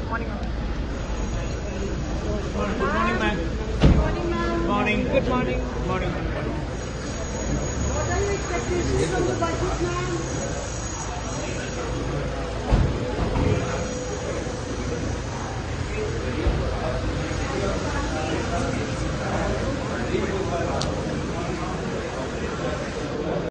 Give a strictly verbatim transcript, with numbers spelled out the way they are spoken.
Morning. Good morning, ma'am. Good morning, ma'am. Morning. Good morning. Morning. What are your expectations from the budget, ma'am?